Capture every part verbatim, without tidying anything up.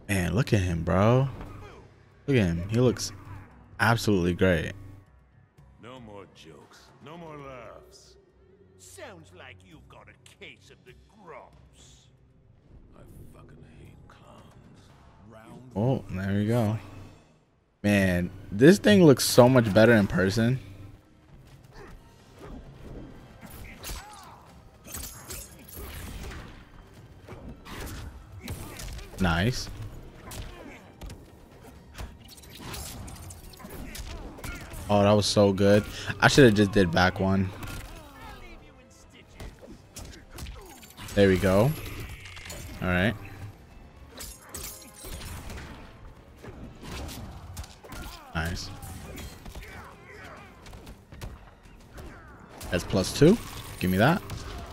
Man, look at him, bro. Look at him. He looks absolutely great. No more jokes. No more laughs. Sounds like you've got a case of the grumps. I fucking hate clowns. Round. Oh, there we go. Man, this thing looks so much better in person. Nice. Oh, that was so good. I should have just did back one. There we go. All right. Nice. That's plus two. Give me that.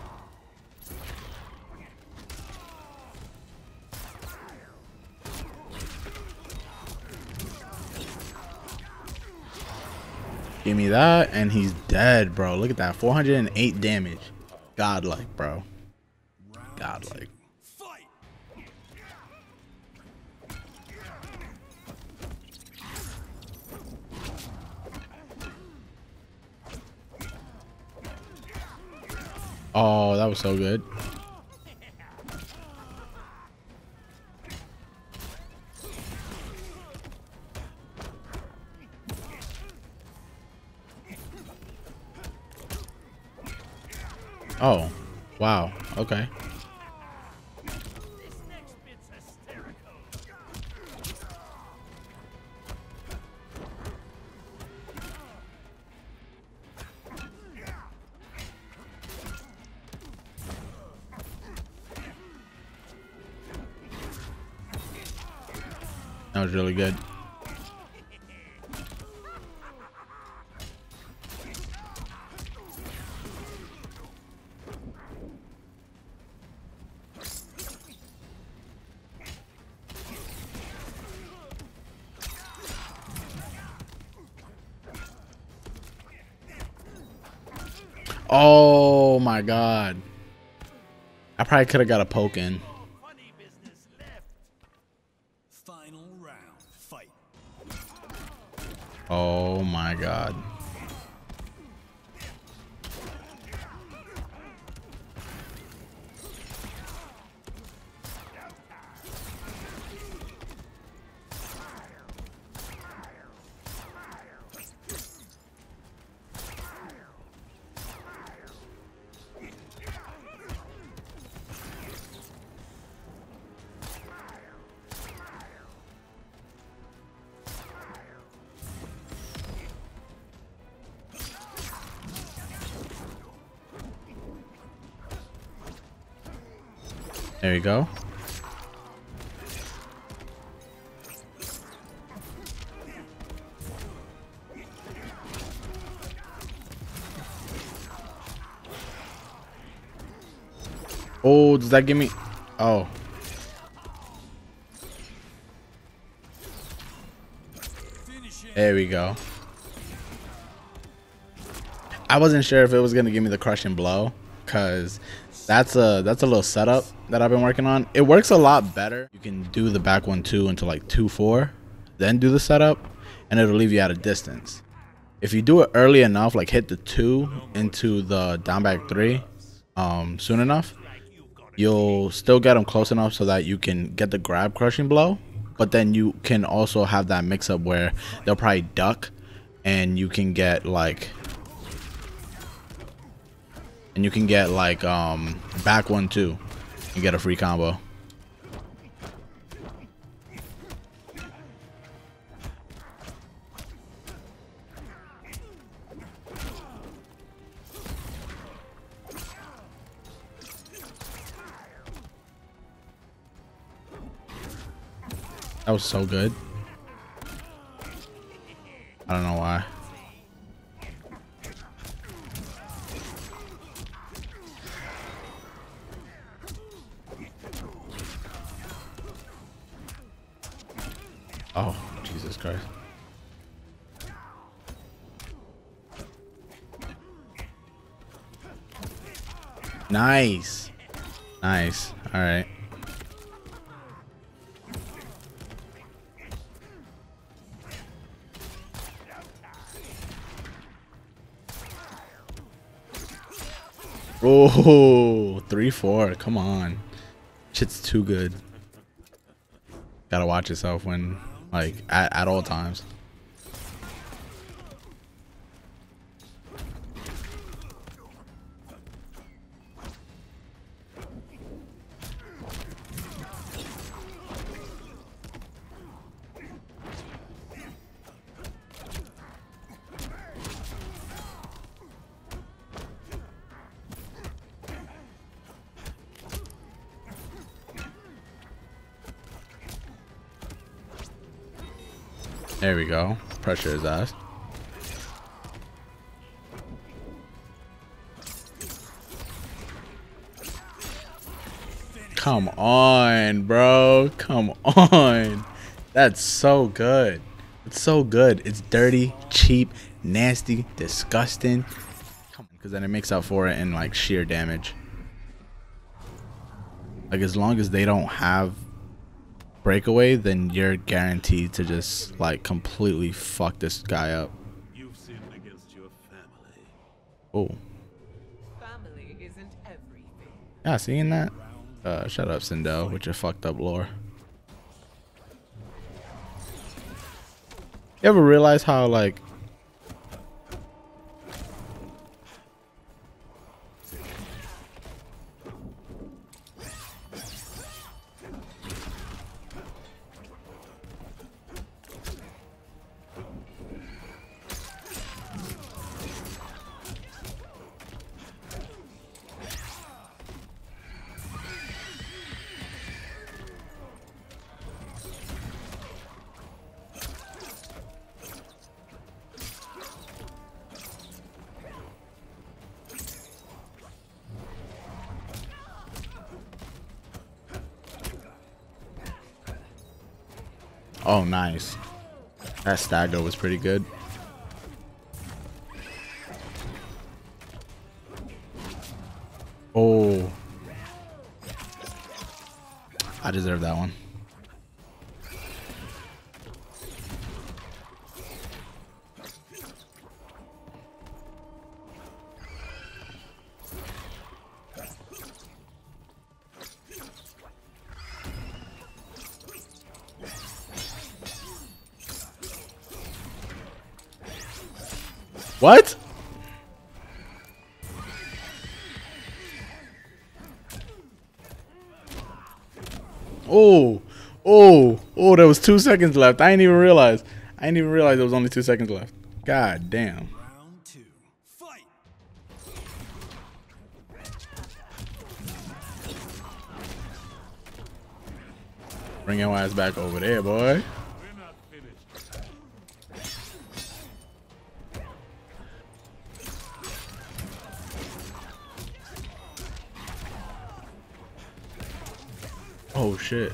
Give me that, and he's dead, bro. Look at that. four hundred eight damage. Godlike, bro. Godlike. Oh, that was so good. Oh, wow. Okay. That was really good. Oh my god. I probably could have got a poke in. Final round. Fight. Oh my god. There you go. Oh, does that give me? Oh. There we go. I wasn't sure if it was gonna give me the crushing blow, cause that's a that's a little setup that I've been working on. It works a lot better. You can do the back one two into like two four, then do the setup, and it'll leave you at a distance. If you do it early enough, like hit the two into the down back three, um, soon enough, you'll still get them close enough so that you can get the grab crushing blow. But then you can also have that mix up where they'll probably duck, and you can get like. And you can get like um back one two and get a free combo. That was so good. I don't know why. Oh, Jesus Christ. Nice. Nice. All right. Oh, three four. Come on. Shit's too good. Gotta watch yourself when, like, at, at all times. There we go. Pressure his ass. Come on, bro. Come on. That's so good. It's so good. It's dirty, cheap, nasty, disgusting. Come on, because then it makes up for it in like sheer damage. Like as long as they don't have breakaway, then you're guaranteed to just like completely fuck this guy up. You've sinned against your family. Oh. Family isn't everything. Yeah, seeing that? Uh, shut up, Sindel, with your fucked up lore. You ever realize how like oh, nice. That stagger was pretty good. Oh. I deserve that one. What? Oh, oh, oh, there was two seconds left. I didn't even realize. I didn't even realize there was only two seconds left. God damn. Round two. Fight. Bring your ass back over there, boy. We're not finished. Oh, shit.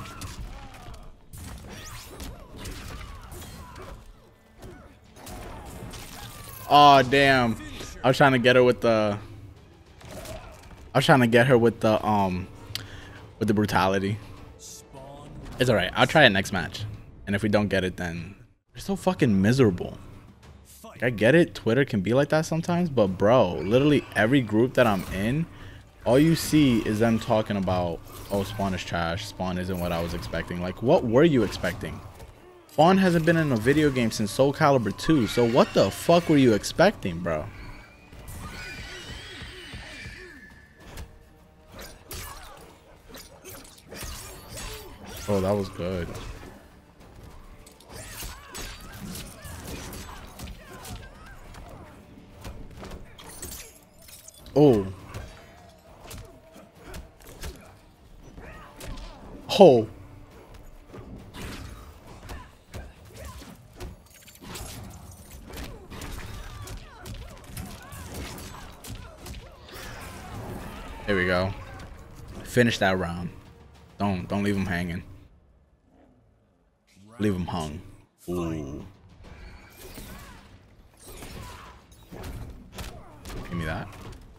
Oh, damn. I was trying to get her with the... I was trying to get her with the, um... with the brutality. It's alright. I'll try it next match. And if we don't get it, then... They're so fucking miserable. Like, I get it. Twitter can be like that sometimes. But, bro, literally every group that I'm in... all you see is them talking about, oh, Spawn is trash. Spawn isn't what I was expecting. Like, what were you expecting? Spawn hasn't been in a video game since Soul Calibur two. So what the fuck were you expecting, bro? Oh, that was good. Oh. Oh. There we go. Finish that round. Don't don't leave him hanging. Leave him hung. Ooh. Give me that.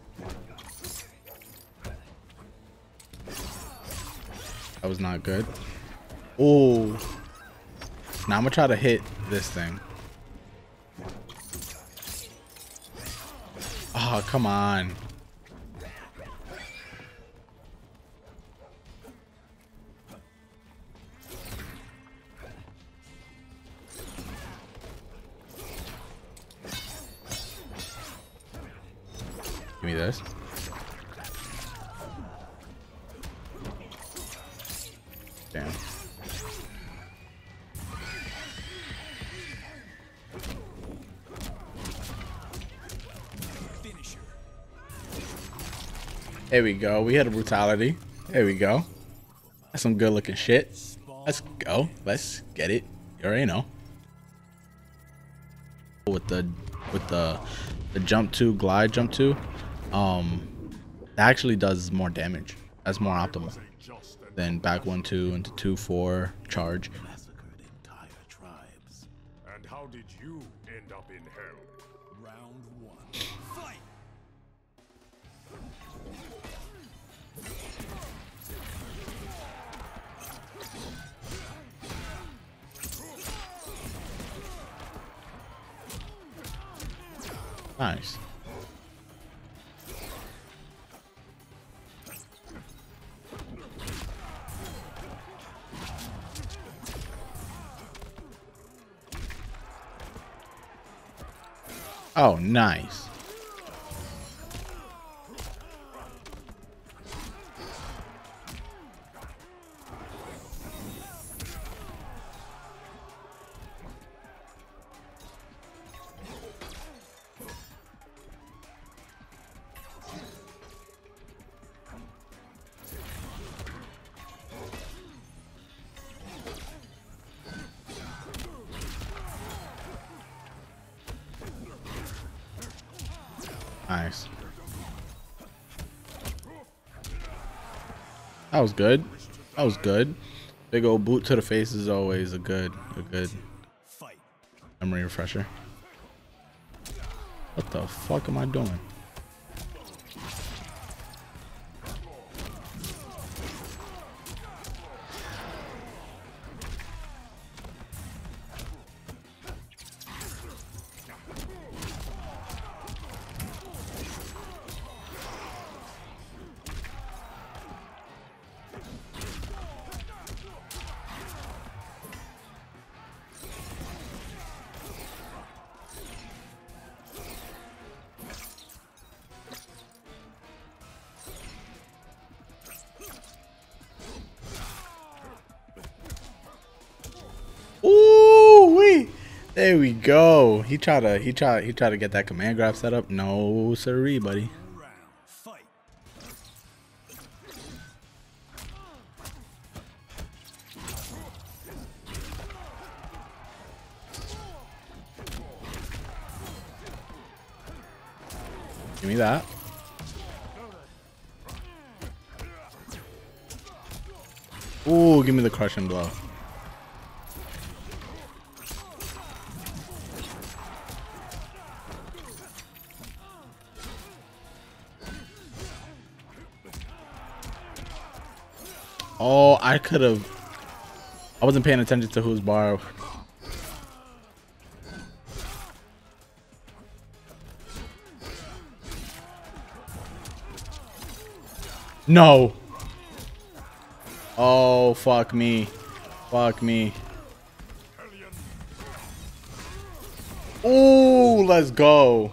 That was not good. Ooh. Now I'm gonna try to hit this thing. Oh, come on. Give me this. Damn. There we go. We had a brutality. There we go. That's some good looking shit. Let's go. Let's get it. You already know. With the with the the jump two, glide jump two, um, that actually does more damage. That's more optimal than back one two into two four charge. Massacred entire tribes. And how did you end up in hell? Round one. Fight! Nice. Oh, nice. Nice. That was good. That was good. Big old boot to the face is always a good, a good memory refresher. What the fuck am I doing? Ooh wee! There we go. He tried to he tried he tried to get that command grab set up. No siree, buddy. Give me that. Ooh, give me the crushing blow. Oh, I could have. I wasn't paying attention to whose bar. No. Oh, fuck me. Fuck me. Ooh, let's go.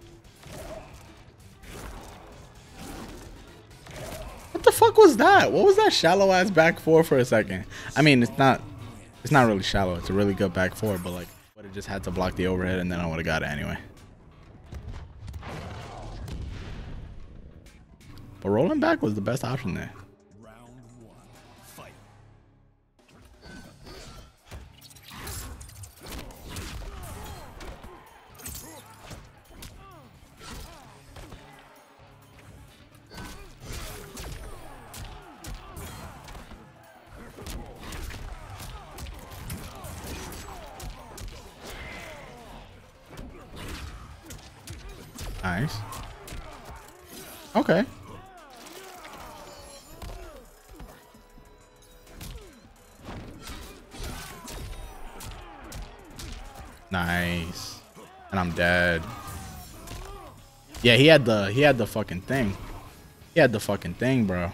What the fuck was that? What was that shallow ass back four for a second? I mean, it's not it's not really shallow. It's a really good back four, but like, would have just had to block the overhead and then I would have got it anyway. But rolling back was the best option there. Round one. Fight. Nice. Okay. Nice. And I'm dead. Yeah, he had the he had the fucking thing. He had the fucking thing, bro.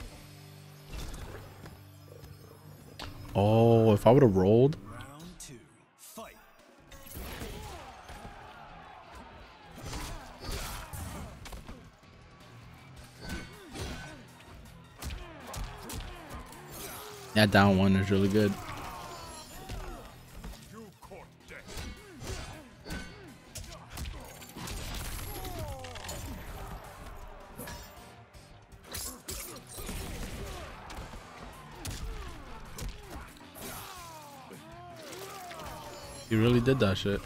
Oh, if I would have rolled. Round two. Fight. That down one is really good. You caught death. He really did that shit.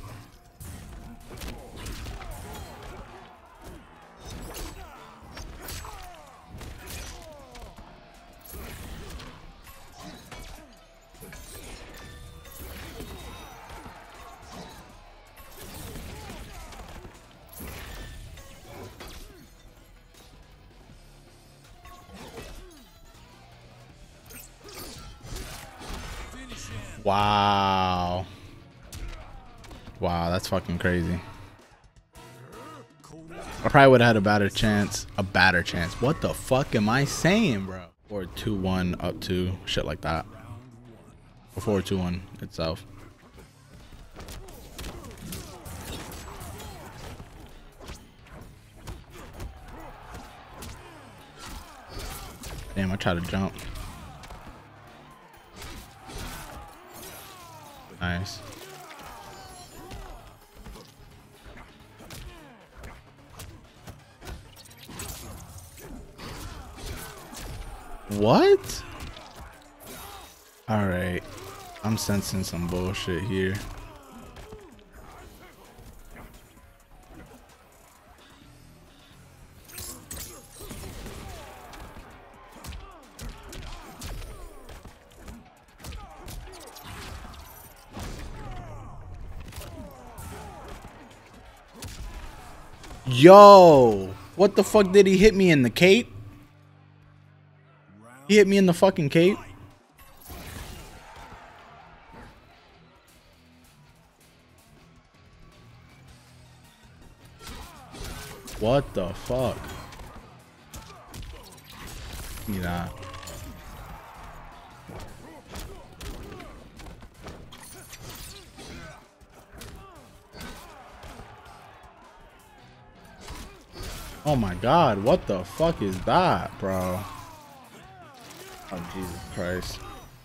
Wow. Wow, that's fucking crazy. I probably would have had a better chance. A better chance. What the fuck am I saying, bro? Or two one up two. Shit like that. Before two one itself. Damn, I tried to jump. Nice. What? All right. I'm sensing some bullshit here. Yo, what the fuck did he hit me in the cape? He hit me in the fucking cape. What the fuck? Give me that. Oh my god, what the fuck is that, bro? Oh, Jesus Christ.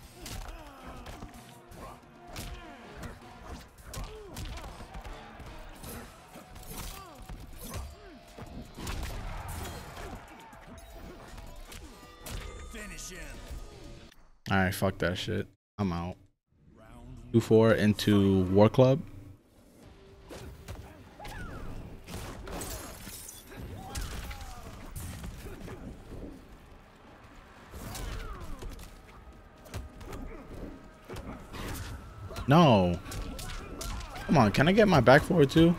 Finish him. Alright, fuck that shit. I'm out. two four into War Club. No. Come on, can I get my back forward too?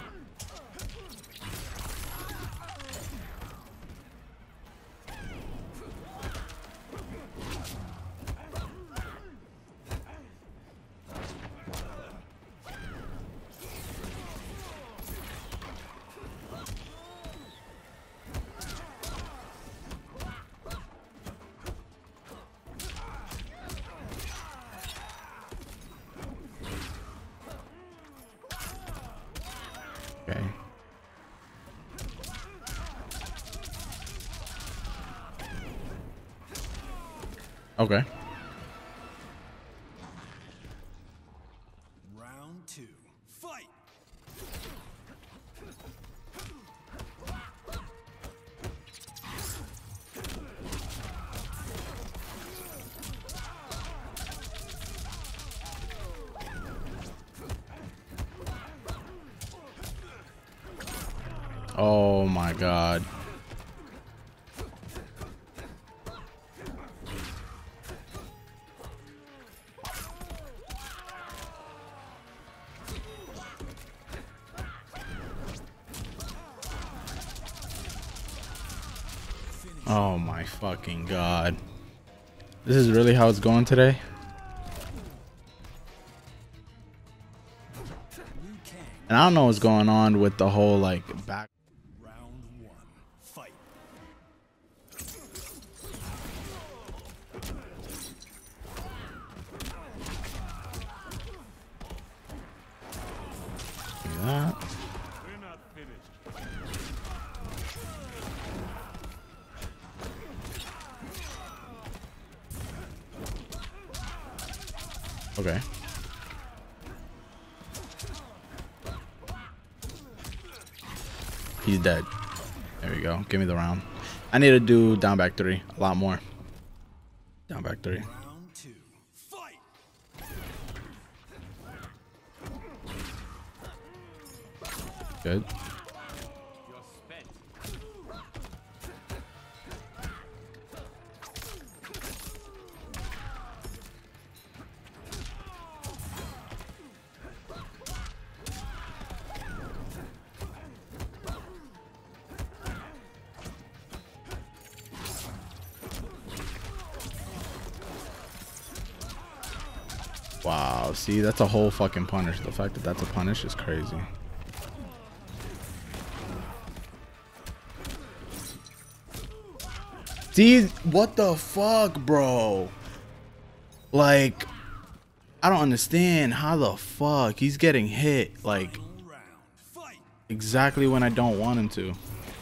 Okay. Okay. Round two. Fight. Oh my god. Oh my fucking god. This is really how it's going today? And I don't know what's going on with the whole like back. Round one. Fight. That. We're not finished. Okay. He's dead. There we go. Give me the round. I need to do down back three a lot more. Down back three. Round two. Fight. Good. Wow, see, that's a whole fucking punish. The fact that that's a punish is crazy. See, what the fuck, bro? Like, I don't understand how the fuck he's getting hit, like, exactly when I don't want him to.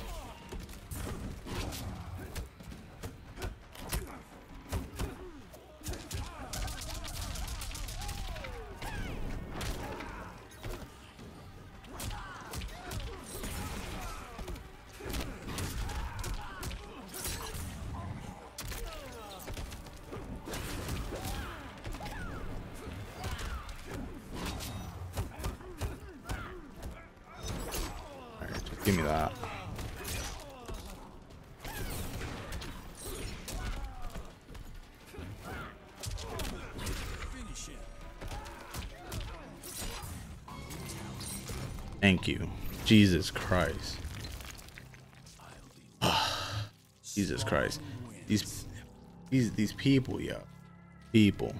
Give me that. Thank you. Jesus Christ. Jesus Christ. These these these people, yo. People.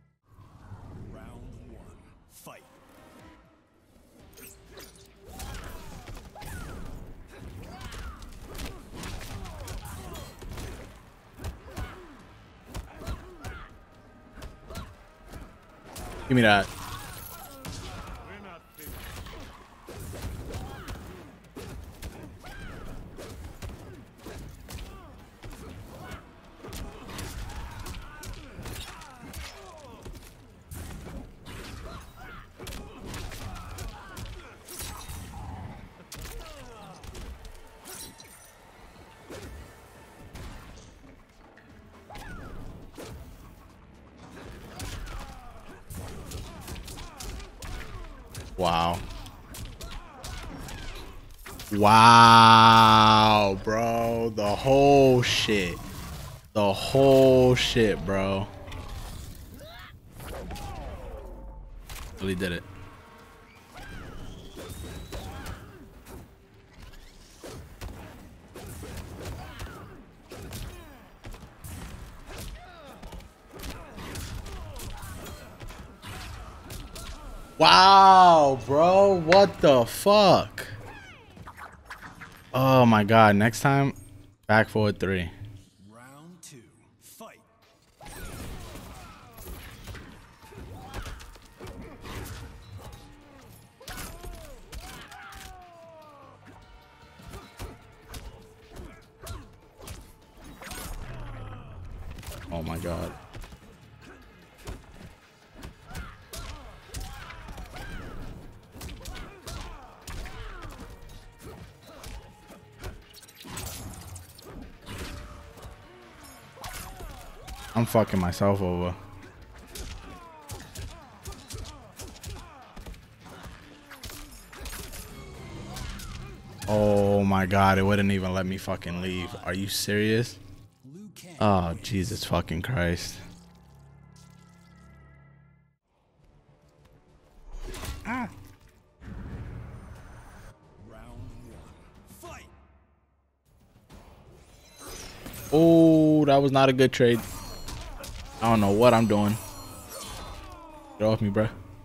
Give me that. Wow. Wow, bro. The whole shit. The whole shit, bro. Really did it. Wow, bro. What the fuck? Oh my god. Next time, back forward three. Round two. Fight. Oh my god. I'm fucking myself over. Oh my god, it wouldn't even let me fucking leave. Are you serious? Oh, Jesus fucking Christ. Ah. Oh, that was not a good trade. I don't know what I'm doing. Get off me, bro.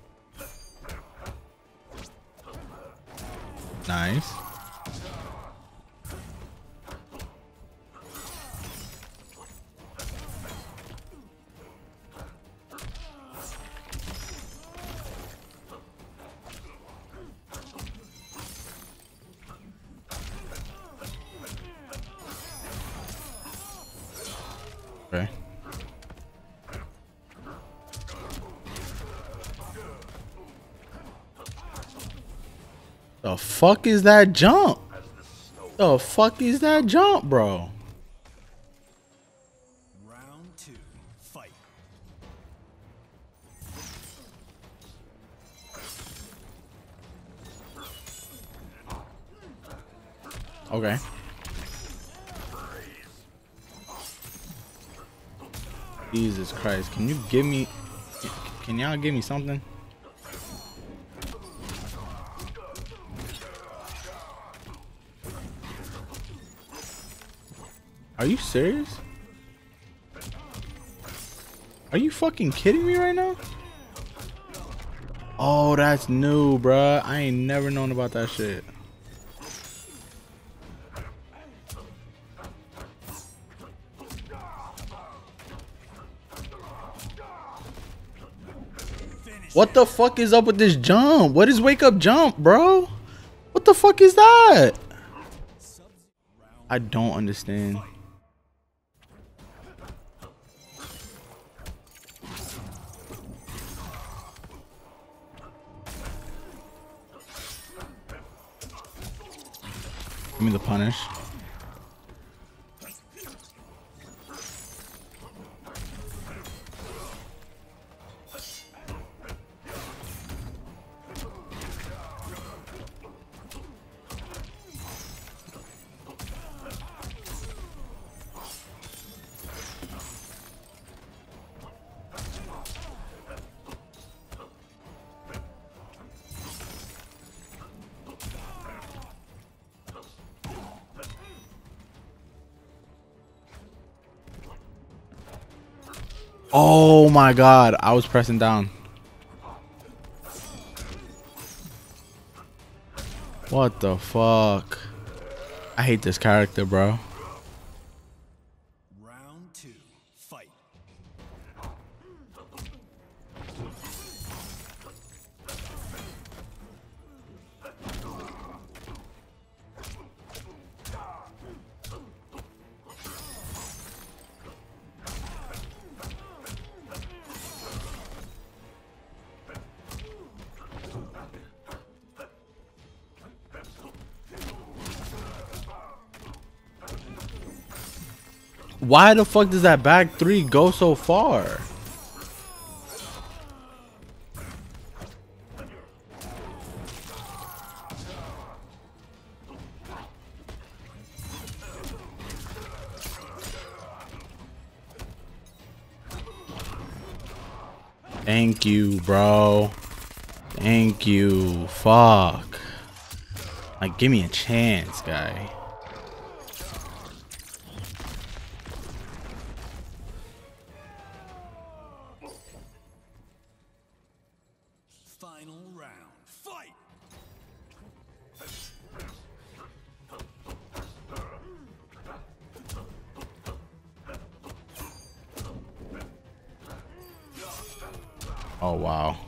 Nice. Okay. The fuck is that jump? The fuck is that jump, bro? Round two, fight. Okay. Jesus Christ. Can you give me... Can y'all give me something? Are you serious? Are you fucking kidding me right now? Oh, that's new, bruh. I ain't never known about that shit. What the fuck is up with this jump? What is wake up jump, bro? What the fuck is that? I don't understand. Give me the punish. Oh my god, I was pressing down. What the fuck? I hate this character, bro. Round two, fight. Why the fuck does that back three go so far? Thank you, bro. Thank you. Fuck. Like, give me a chance, guy. Final round, fight! Oh, wow.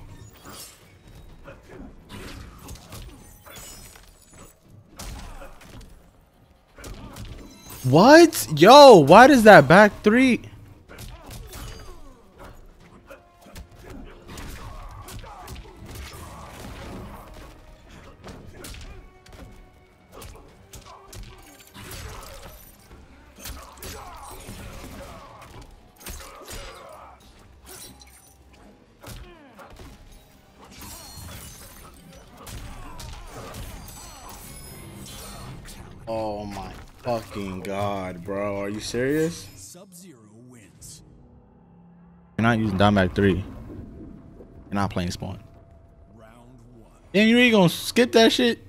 What? Yo, why does that back three? Oh my fucking god, bro. Are you serious? Sub-Zero wins. You're not using down back three. You're not playing spawn. Round one. Damn, you really gonna skip that shit?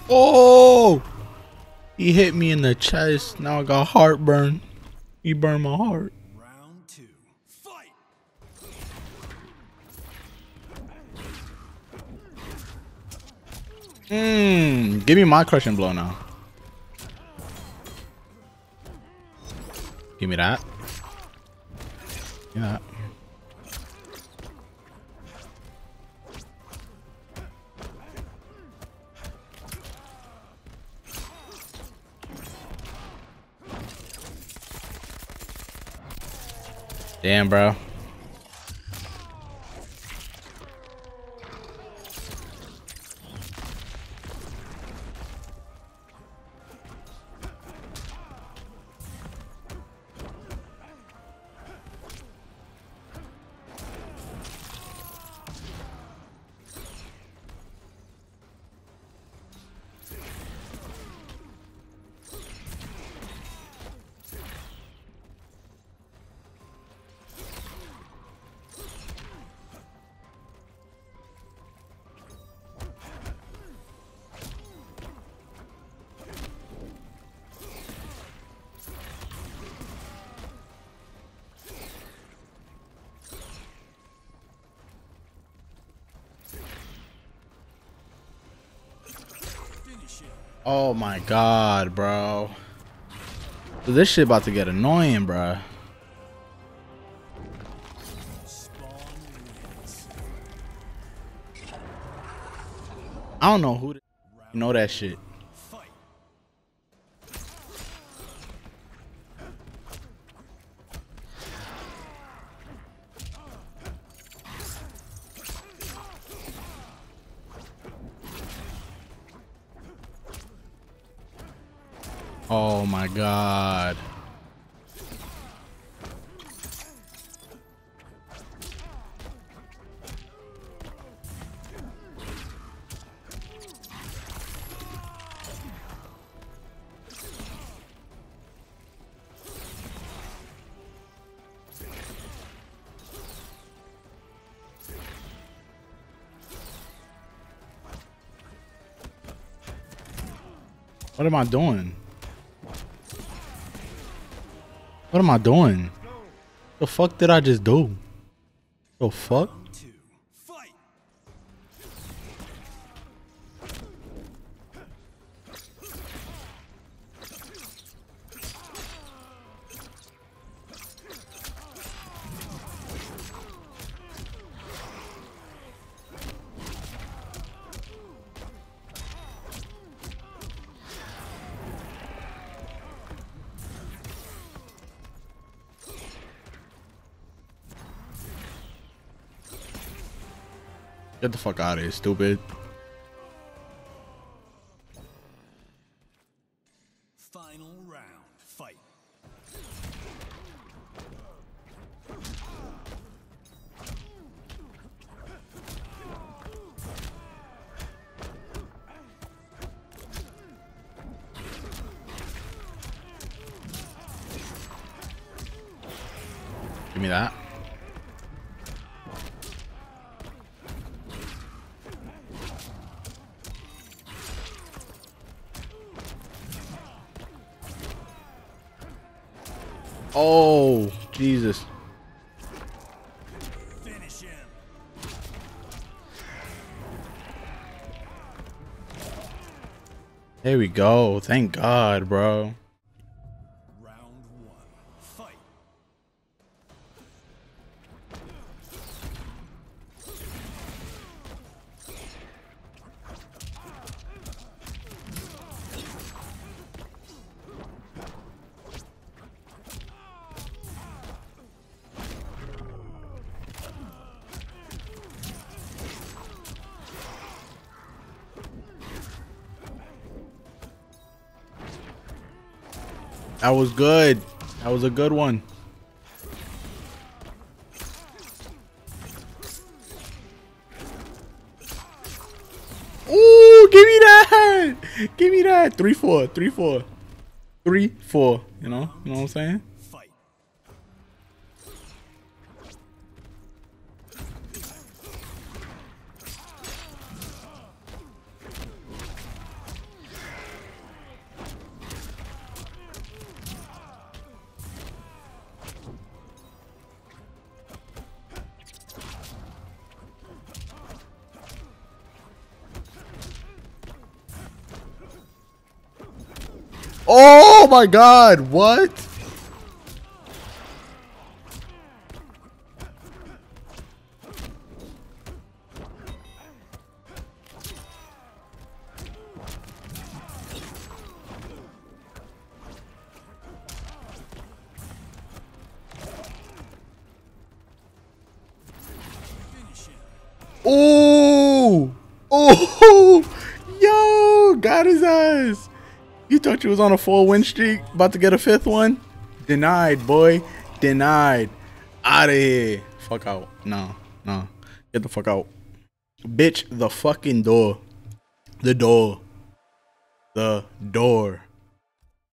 Oh, he hit me in the chest. Now I got heartburn. He burned my heart. Round two. Fight! Mmm. Give me my crushing blow now. Give me that. Give me that. Damn, bro. Oh my god, bro. This shit about to get annoying, bro. I don't know who the, you know that shit. Oh my god. What am I doing? What am I doing? The fuck did I just do? The fuck? Get the fuck out of here, stupid. Final round. Fight. Give me that. Oh, Jesus. Finish him. There we go. Thank God, bro. Round one. Fight. That was good. That was a good one. Ooh, give me that. Give me that. Three, four, three, four, three, four. You know, you know what I'm saying? Fight. Oh my god, what? Oh, oh, yo, got his ass. You thought you was on a four win streak, about to get a fifth one? Denied, boy. Denied. Out of here. Fuck out. No, no. Get the fuck out. Bitch, the fucking door. The door. The door.